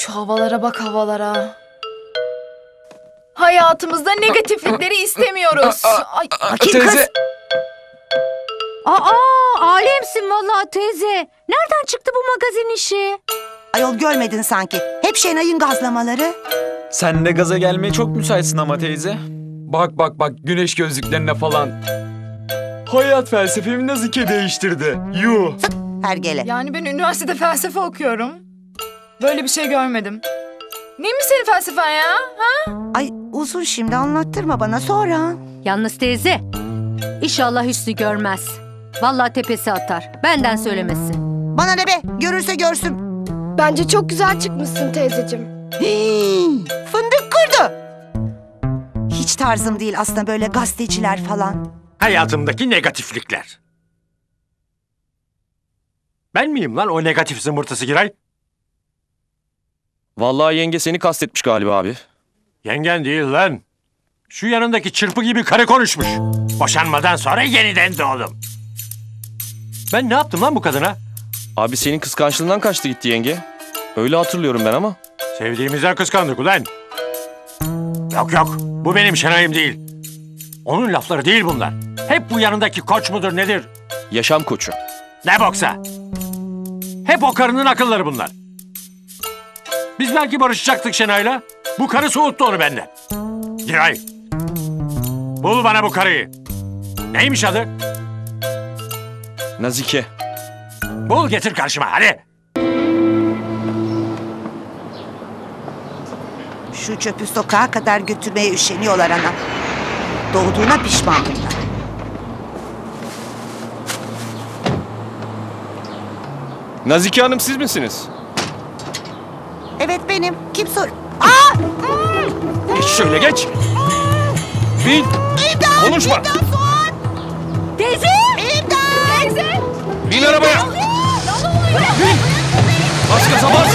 Şu havalara bak, havalara. Hayatımızda negatiflikleri istemiyoruz. Ay, Teyze. Alemsin vallahi teyze. Nereden çıktı bu magazin işi? Ayol görmedin sanki. Hep Şenay'ın gazlamaları. Sen de gaza gelmeye çok müsaitsin ama teyze. Bak bak bak, güneş gözlüklerine falan. Hayat felsefemi Nazike değiştirdi. Yuh. Hergele. yani ben üniversitede felsefe okuyorum. Böyle bir şey görmedim. Neymiş senin felsefen ya? Ha? Ay uzun, şimdi anlattırma bana, sonra. Yalnız teyze, İnşallah Hüsnü görmez. Vallahi tepesi atar. Benden söylemesi. Bana ne be, görürse görsün. Bence çok güzel çıkmışsın teyzeciğim. Fındık kurdu. Hiç tarzım değil aslında böyle gazeteciler falan. Hayatımdaki negatiflikler. Ben miyim lan o negatif zımbırtısı Giray? Vallahi yenge seni kastetmiş galiba abi. Yengen değil lan. Şu yanındaki çırpı gibi karı konuşmuş. Boşanmadan sonra yeniden doğdum. Ben ne yaptım lan bu kadına? Abi senin kıskançlığından kaçtı gitti yenge. Öyle hatırlıyorum ben ama. Sevdiğimizden kıskandık ulan. Yok yok, bu benim Şenay'ım değil. Onun lafları değil bunlar. Hep bu yanındaki koç mudur nedir? Yaşam koçu. Ne boksa. Hep o karının akılları bunlar. Biz belki barışacaktık Şenay'la. Bu karı soğuttu onu benden. Giray, bul bana bu karıyı. Neymiş adı? Nazike. Bul getir karşıma hadi. Şu çöpü sokağa kadar götürmeye üşeniyorlar ana. Doğduğuna pişman bunlar. Nazike Hanım siz misiniz? Evet benim. Kim sor? Geç şöyle geç. Bin. İmdat! Konuşma. İmdat Suat! Teyze! İmdat! Teyze! Bin arabaya. Bin. Bas gaza bas.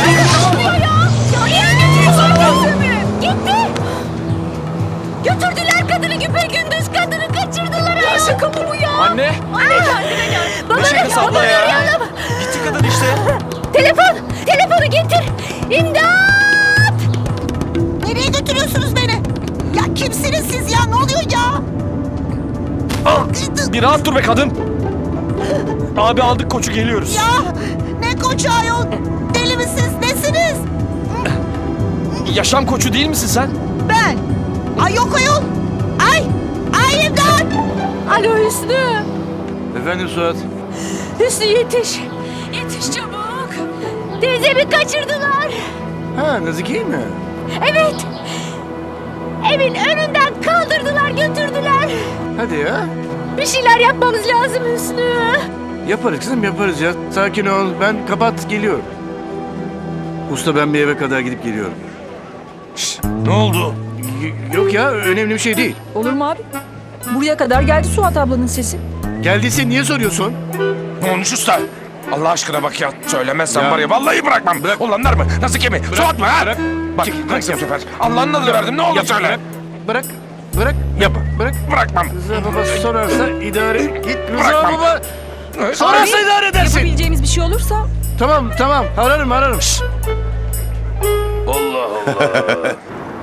Gitti! Götürdüler kadını güpegündüz, kadını kaçırdılar. Ya şaka mı bu ya? Anne. Anne kendine gel. Baba Ne şakası abla ya? Gitti kadın işte. Telefonu getir. İmdat! Nereye götürüyorsunuz beni? Ya kimsiniz siz ya? Ne oluyor ya? Bir rahat dur be kadın. Abi aldık koçu, geliyoruz. Ya ne koçu ayol? Deli misiniz? Nesiniz? Yaşam koçu değil misin sen? Ben. Ay yok ayol. Ay imdat! Alo Hüsnü. Efendim Suat? Hüsnü yetiş. Yetiş çabuk. Teyzemi kaçırdılar. Ha, Nazike'yi mi? Evet. Evin önünden kaldırdılar, götürdüler. Hadi ya. Bir şeyler yapmamız lazım Hüsnü. Yaparız kızım, yaparız ya. Sakin ol. Ben kapat, geliyorum. Usta ben bir eve kadar gidip geliyorum. Ne oldu? Yok ya, önemli bir şey değil. Olur mu abi? Buraya kadar geldi Suat ablanın sesi. Geldiyse niye soruyorsun? Konuş usta. Allah aşkına bak ya. Söylemezsen Ya. var ya vallahi bırakmam. Bırak. Olanlar mı? Nasıl kimi? Suat mı ha? Bırak. Bak Çık, bırak bırak bu ya. sefer. Allah'ın adını verdim. Ne olur Yap, söyle. Bırak. Bırak. Yapma. Bırak. Bırakmam. Rıza baba sorarsa idare git. Rıza Bırakmam. baba sorarsa idare edersin. Yapabileceğimiz bir şey olursa Tamam. Ararım. Allah Allah.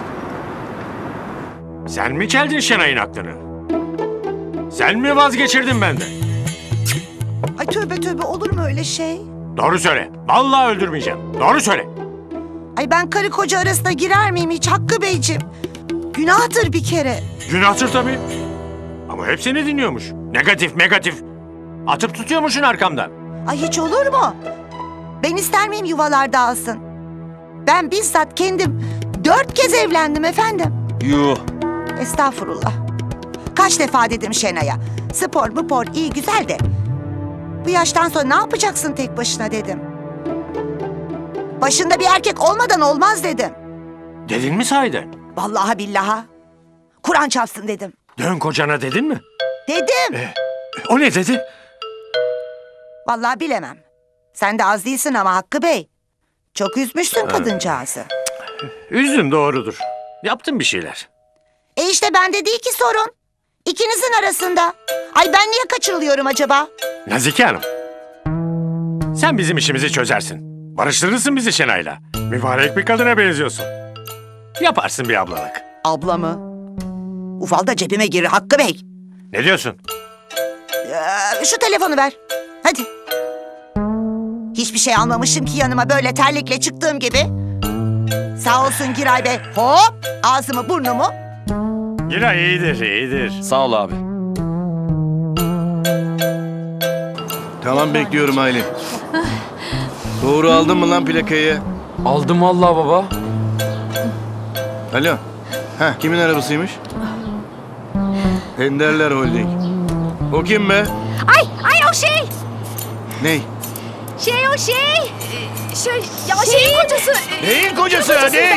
Sen mi çeldin Şenay'ın aklını? Sen mi vazgeçirdin benden? Ay tövbe olur mu öyle şey? Doğru söyle. Vallahi öldürmeyeceğim. Doğru söyle. Ay ben karı koca arasına girer miyim hiç Hakkı Beyciğim? Günahtır bir kere. Günahtır tabii. Ama hepsini dinliyormuş. Negatif. Atıp tutuyormuşsun arkamdan. Ay hiç olur mu? Ben ister miyim yuvalar dağılsın? Ben bizzat kendim 4 kez evlendim efendim. Yuh. Estağfurullah. Kaç defa dedim Şenay'a. Spor iyi güzel de. Bu yaştan sonra ne yapacaksın tek başına dedim. Başında bir erkek olmadan olmaz dedim. Dedin mi sahiden? Vallahi billaha. Kur'an çarpsın dedim. Dön kocana dedin mi? Dedim. O ne dedi? Vallahi bilemem. Sen de az değilsin ama Hakkı Bey. Çok üzmüşsün kadıncağızı. Üzdüm doğrudur. Yaptım bir şeyler. İşte bende değil ki sorun. İkinizin arasında. Ay ben niye kaçırılıyorum acaba? Nazike Hanım. Sen bizim işimizi çözersin. Barıştırırsın bizi Şenay'la. Mübarek bir kadına benziyorsun. Yaparsın bir ablalık. Abla mı? Ufal da cebime girir Hakkı Bey. Ne diyorsun? Şu telefonu ver. Hadi. Hiçbir şey almamışım ki yanıma böyle terlikle çıktığım gibi. Sağ olsun Giray Bey. Hop ağzımı burnumu. Yine iyidir. Sağ ol abi. Tamam bekliyorum Aylin. Doğru aldın mı lan plakayı? Aldım vallahi baba. Alo. Heh, kimin arabasıymış? Enderler Holding. O kim be? Ay o şey. Ney? O şey. Şeyin kocası. Neyin kocası? Ney?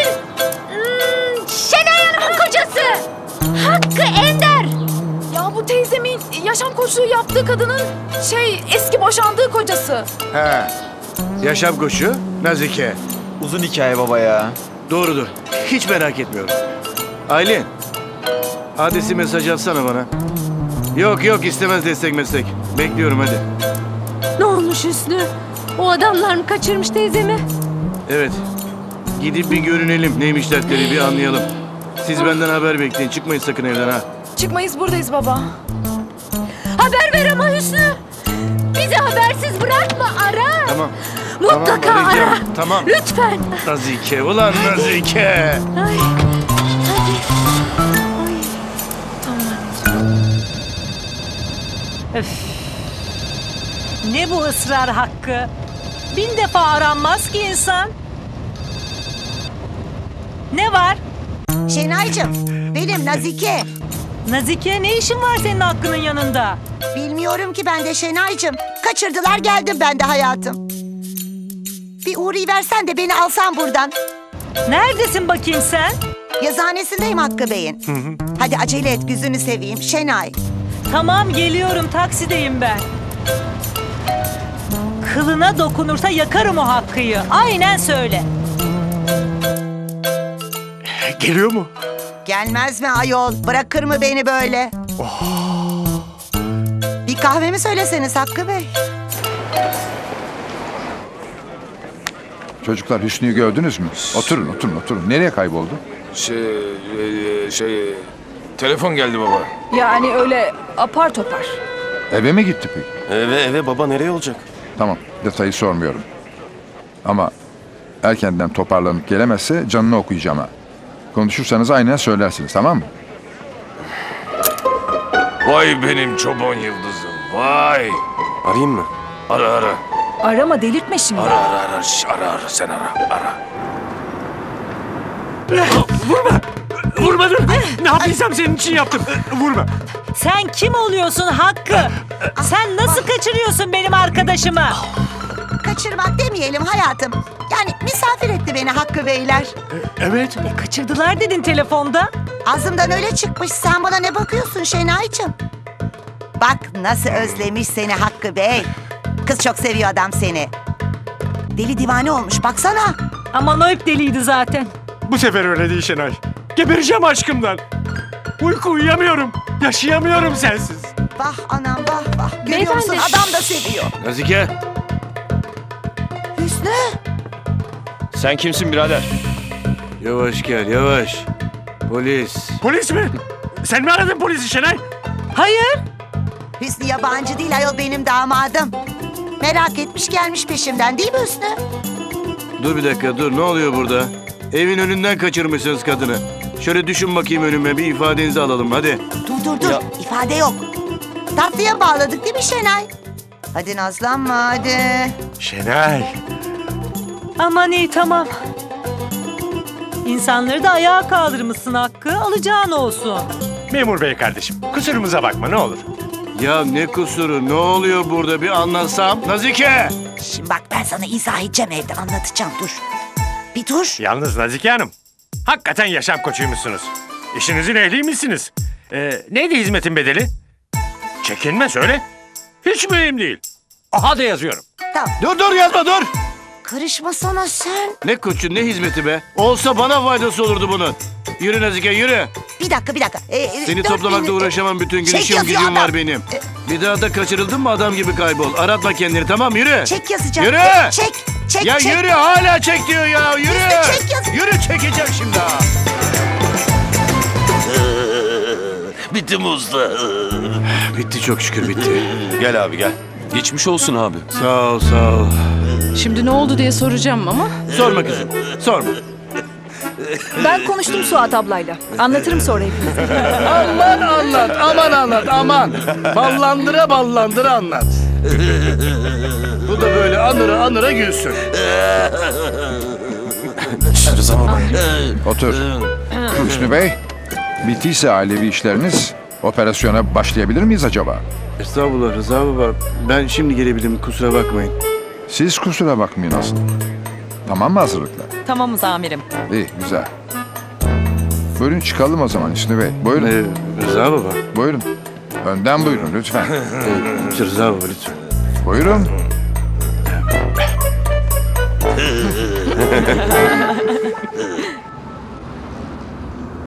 Şenay Hanım'ın kocası. Hakkı Ender. Ya bu teyzemin yaşam koçluğu yaptığı kadının eski boşandığı kocası. He. Yaşam koçu Nazike. Uzun hikaye baba ya. Doğrudur. Hiç merak etmiyorum. Aylin. Adresi mesaj atsana bana. Yok istemez destek meslek. Bekliyorum hadi. Ne olmuş Hüsnü? O adamlar mı kaçırmış teyzemi? Evet. Gidip bir görünelim. Neymiş dertleri bir anlayalım. Siz benden haber bekleyin. Çıkmayın sakın evden ha. Çıkmayız, buradayız baba. Haber ver ama Hüsnü. Bizi habersiz bırakma, ara. Tamam. Mutlaka Tamam, arayacağım. ara. Tamam. Lütfen. Nazike ulan Nazike. Ay. Ne bu ısrar Hakkı? 1000 defa aranmaz ki insan. Ne var? Şenaycığım benim Nazike. Nazike, ne işin var senin Hakkı'nın yanında? Bilmiyorum ki ben de Şenaycığım. Kaçırdılar geldim ben de hayatım. Bir uğrayıversen de beni alsan buradan. Neredesin bakayım sen? Yazıhanesindeyim Hakkı Bey'in. Hadi acele et gözünü seveyim Şenay. Tamam, geliyorum, taksideyim ben. Kılına dokunursa yakarım o Hakkı'yı. Aynen söyle. Geliyor mu? Gelmez mi ayol? Bırakır mı beni böyle? Bir kahve mi söyleseniz Hakkı Bey? Çocuklar Hüsnü'yü gördünüz mü? Oturun. Nereye kayboldu? Telefon geldi baba. Yani öyle apar topar. Eve mi gitti peki? Eve baba, nereye olacak? Tamam, detayı sormuyorum. Ama erkenden toparlanıp gelemezse canını okuyacağım ha. Konuşursanız aynen söylersiniz, tamam mı? Vay benim çoban yıldızım. Vay. Arayayım mı? Ara. Arama, delirtme şimdi. Ara. Sen ara. Vurma dur. Ne yaptıysam senin için yaptım. Vurma. Sen kim oluyorsun Hakkı? Sen nasıl kaçırıyorsun benim arkadaşımı? Kaçırmak demeyelim hayatım. Yani misafir etti beni Hakkı Beyler. Evet. Kaçırdılar dedin telefonda. Ağzımdan öyle çıkmış. Sen bana ne bakıyorsun Şenaycığım? Bak nasıl özlemiş seni Hakkı Bey. Kız çok seviyor adam seni. Deli divane olmuş baksana. Aman o hep deliydi zaten. Bu sefer öyle değil Şenay. Gebereceğim aşkımdan. Uyku uyuyamıyorum. Yaşayamıyorum sensiz. Vah anam vah. Görüyor musun Beyefendi. adam da seviyor. Nazike. Hüsnü. Sen kimsin birader? Yavaş gel yavaş. Polis. Polis mi? Sen mi aradın polisi Şenay? Hayır. Hüsnü yabancı değil ayol benim damadım. Merak etmiş gelmiş peşimden değil mi Hüsnü? Dur bir dakika dur ne oluyor burada? Evin önünden kaçırmışsınız kadını. Şöyle düşün bakayım önüme bir ifadenizi alalım hadi. Dur Ya. ifade yok. Tatlıya bağladık değil mi Şenay? Hadi nazlanma hadi. Şenay. Aman iyi, tamam. İnsanları da ayağa kaldırmışsın Hakkı. Alacağın olsun. Memur bey kardeşim. Kusurumuza bakma ne olur. Ya ne kusuru ne oluyor burada bir anlatsam. Nazike. Şimdi bak ben sana izah edeceğim evde anlatacağım dur. Bir dur. Yalnız Nazike Hanım. Hakikaten yaşam koçuymuşsunuz. İşinizin ehliymişsiniz. Neydi hizmetin bedeli? Çekinme söyle. Hiç mühim değil. Aha da yazıyorum. Tamam. Dur yazma dur. Karışma sana sen. Ne koçu ne hizmeti be. Olsa bana faydası olurdu bunun. Yürü Nazike yürü. Bir dakika. Seni 4000 toplamakla uğraşamam bütün gün. Çek İşim yazıyor gücüm adam. var benim. Bir daha da kaçırıldın mı adam gibi kaybol. Aratma kendini, tamam, yürü. Çek yazacak. Yürü! Çek. Ya yürü, hala çek diyor ya, yürü. Hüsnü, çek yaz. Yürü, çekeceğim şimdi ha. Bitti mi usta? Bitti, çok şükür bitti. Gel abi gel. Geçmiş olsun abi. Sağ ol. Şimdi ne oldu diye soracağım ama. Sorma kızım, sorma. Ben konuştum Suat ablayla. Anlatırım sonra hepinize. Aman anlat, aman. Ballandıra anlat. Bu da böyle anıra gülsün. Rıza baba. Otur. Hüsnü Bey, bittiyse ailevi işleriniz, operasyona başlayabilir miyiz acaba? Estağfurullah Rıza baba. Ben şimdi gelebilirim, kusura bakmayın. Siz kusura bakmayın aslında. Tamam mı hazırlıklar? Tamamız amirim. İyi, güzel. Buyurun çıkalım o zaman Hüsnü Bey. Buyurun. Rıza baba. Buyurun. Önden buyurun lütfen. Rıza baba lütfen. Buyurun.